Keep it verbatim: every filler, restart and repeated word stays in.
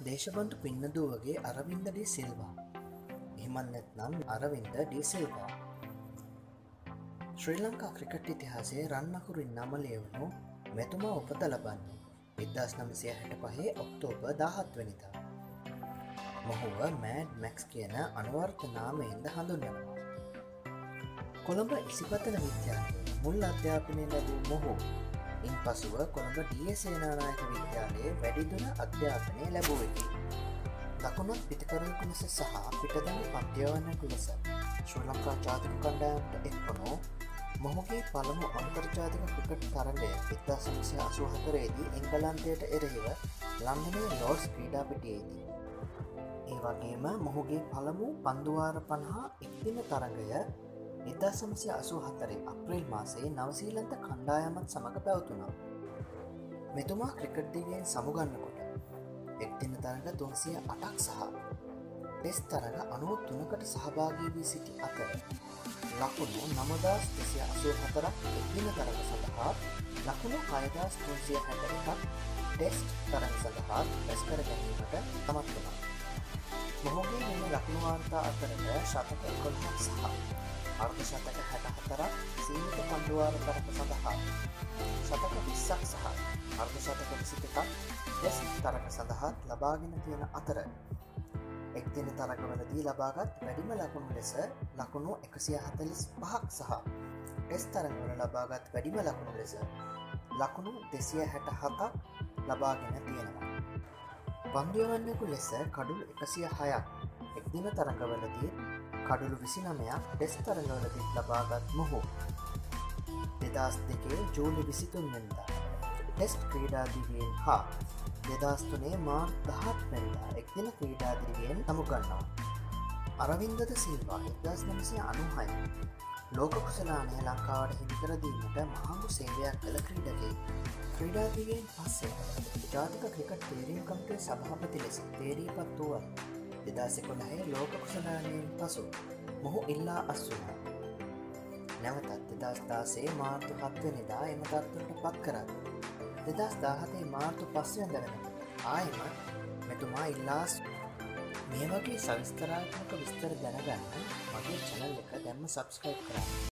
දේශබන්තු පින්නදුවගේ අරවින්ද ඩී සිල්වා. එහෙමත් නැත්නම් අරවින්ද ඩී සිල්වා. ශ්‍රී ලංකා ක්‍රිකට් ඉතිහාසයේ රන් අකුරින් නම ලියවුණු මෙතුමා උපත ලබන්නේ එක්දාස් නවසිය හැට පහේ ඔක්තෝබර් දාහත් වෙනිදා. මොහුව මෑඩ් මැක්ස් කියන අනුවර්ථ නාමයෙන්ද හඳුන්වනවා. කොළඹ ඉසිපතන විද්‍යාලයේ මුල් අධ්‍යාපනය ලැබූ මොහු ඉන් පසුව කොළඹ ඩී සේනානායක විද්‍යාලයේ වැඩිදුර අධ්‍යාපනය ලැබුවකි. දකුණත් පිතිකරුවෙකු ලෙස සහ පිටදම පන්තියවන්නකු ලෙස ශ්‍රී ලංකා ජාතික කණ්ඩායමට එක්වුණු මොහුගේ පළමු අන්තර්ජාතික ක්‍රිකට් තරගය එක්දාස් නවසිය අසූ හතරේදී එංගලන්තයට එරෙහිව ලන්ඩනයේ ලෝර්ඩ්ස් ක්‍රීඩාපිටියේදී. ඒ වගේම මොහුගේ පළමු පන්දුවාර පනහ එක්දින තරගය එක්දාස් නවසිය අසූ හතරේ අප්‍රේල් මාසයේ නවසීලන්ත කණ්ඩායමත් සමඟ පැවතුණා. මෙතුමා ක්‍රිකට් දිවියෙන් සමුගන්නකොට එක්දින තරග තුන්සිය අටක් සහ ටෙස්ට් තරග අනූ තුනකට සහභාගී වී සිටි අතර ලකුණු නවදාස් දෙසිය අසූ හතරක් එක්දින තරග සඳහා ලකුණු හයදාස් තුන්සිය හැට එකක් ටෙස්ට් තරග සඳහා රැස් කර ගැනීමට සමත් වුණා. මොහුගේ මෙම ලකුණු වාර්තා අතරට ශතක එකොළහක් සහ අර්ධ ශතක හැට හතරක් සීමිත පන්දුවාර තරග සඳහා ශතක විස්සක් සහ අර්ධ ශතක විසි දෙකක් ටෙස්ට් තරග සඳහාත් ලබාගෙන තියෙන අතර එක්දින තරගවලදී ලබාගත් වැඩිම ලකුණු ලෙස ලකුණු එකසිය හතළිස් පහක් සහ ටෙස්ට් තරගවල ලබාගත් වැඩිම ලකුණු ලෙස ලකුණු දෙසිය හැට හතක් ලබාගෙන තියෙනවා. පන්දුයවන්නකු ලෙස කඩුළු එකසිය හයක් එක්දින තරගවලදී කඩුළු විසිනමයක් ටෙස්ට් තරගවලදී ලබාගත් මොහු දෙදහස් දෙකේ ජූලි විසිතුන් වෙනිදා ටෙස්ට් ක්‍රීඩා දිවියෙන් හා දෙදහස් තුනේ මාර්ච් දහඅට වෙනිදා එක්දින ක්‍රීඩා දිවියෙන් සමුගන්නවා. අරවින්ද සිල්වා එක්දාස් නවසිය අනූහය ලෝක කුසලානය ලංකාවට හිමිකර දීමට මහඟු සේවයක් කළ ක්‍රීඩකයෙක්. ක්‍රීඩා දිවියෙන් පස්සේ ජාතික ක්‍රිකට් තේරීම් කමිටුවේ සභාපති ලෙස තේරීපත් වූවත් දෙදහස් එකොළහේ ලෝක කුසලානයෙන් පසු මොහු ඉල්ලා අස්වුණා. නැවතත් දෙදහස් දාසයේ මාර්තු හත් වෙනිදා එම තත්ත්වයට පත් කරත් දෙදහස් දාහතේ මාර්තු පස් වෙනිදා වෙනකොට ආයෙම මෙතුමා ඉල්ලා මේ වගේ සවිස්තරාත්මක විස්තර දැනගන්න මගේ channel එක දැන්ම subscribe කරන්න.